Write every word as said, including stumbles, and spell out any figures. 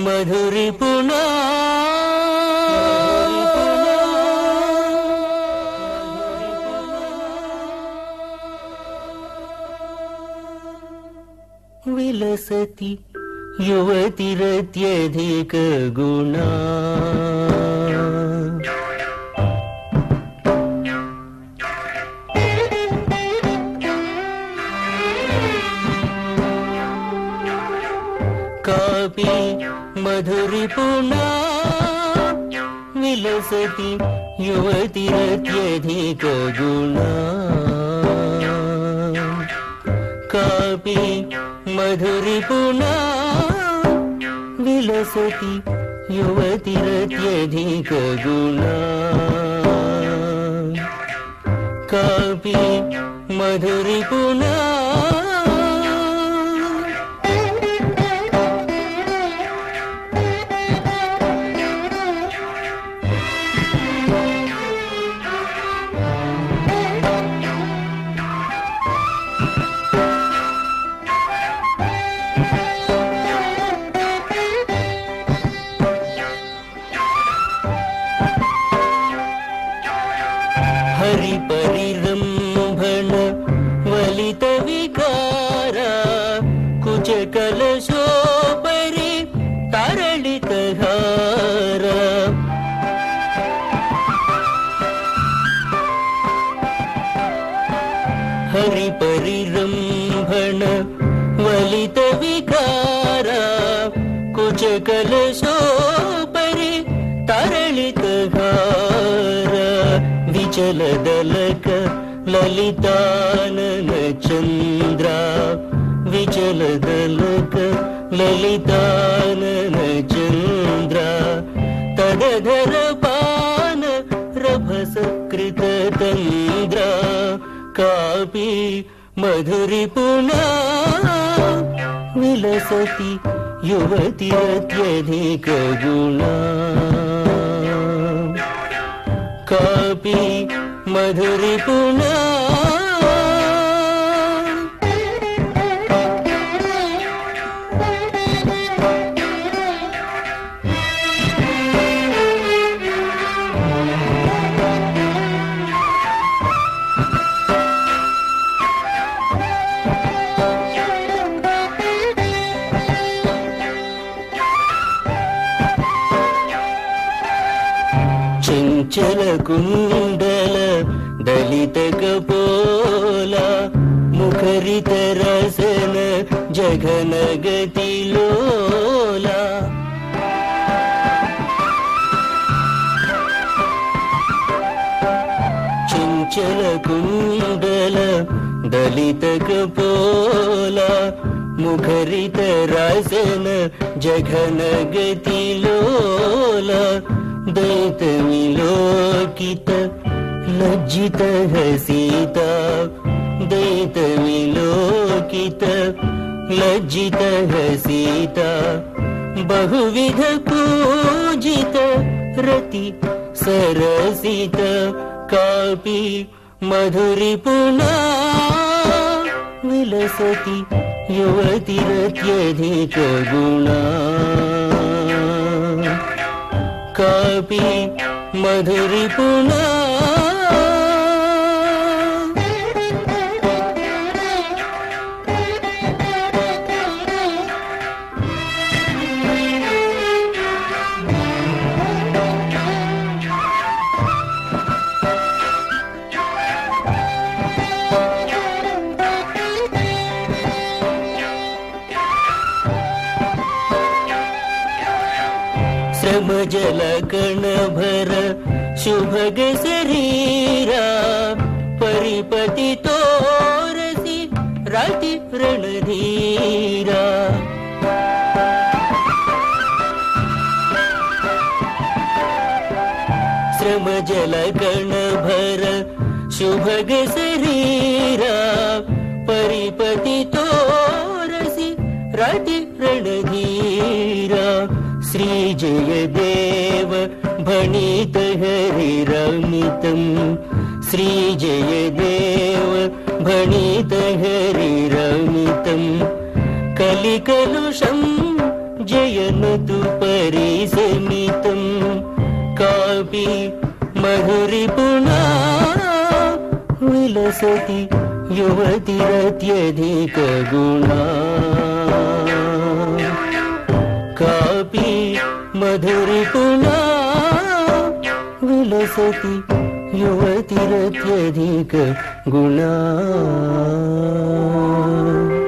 మధురిపునా విలసతి యువతిరత్యధిక గుణా కాపి మధురిపునా విలసతి యువతిరత్యధిక గుణా కాపి మధురిపునా విలసతి యువతిరత్యధిక గుణా కాపి మధురిపునా హరి పరిరంభణ వలిత వికార కుచ కలశోపరి తరళిత హార హరి పరిరంభణ వలిత వికార కుచ కలశోపరి తరళిత హార విచలదలక లలితానన చంద్ర విచలదలక లలితానన చంద్ర తదధర పాన రభసకృత తంద్ర కాపి మధురిపునా విలసతి యువతిరత్యధిక గుణా కాపి మధురిపునా చంచల కుండల దళిత కపోల ముఖరిత రసన జఘన గతిలోల చంచల కుండల దళిత కపోల ముఖరిత రసన జఘన గతిలోల దైత విలోకిత లజ్జిత హసిత దైత విలోకిత లజ్జిత హసిత బహువిధ పూజిత రతి సరసిత కాపి మధురిపునా విలసతి యువతిరత్యధిక గుణా కాపి మధురిపునా శ్రమజల కణభర శుభగ శరీరా పరిపతి తోరసి రాతి రణధీరా శ్రమజల కణభర శుభగ శరీరా పరిపతి తోరసి రాతి రణధీరా శ్రీ జయదేవ భణిత హరిరమితం శ్రీ జయదేవ భణిత హరిరమితం కలికలుషం जयनुतु परिसमितं कापि मधुरिपुणा विलसति युवतिरत्यधिकगुणा कापि मधुरिपुणा विलसति युवतिरत्यधिकगुणा।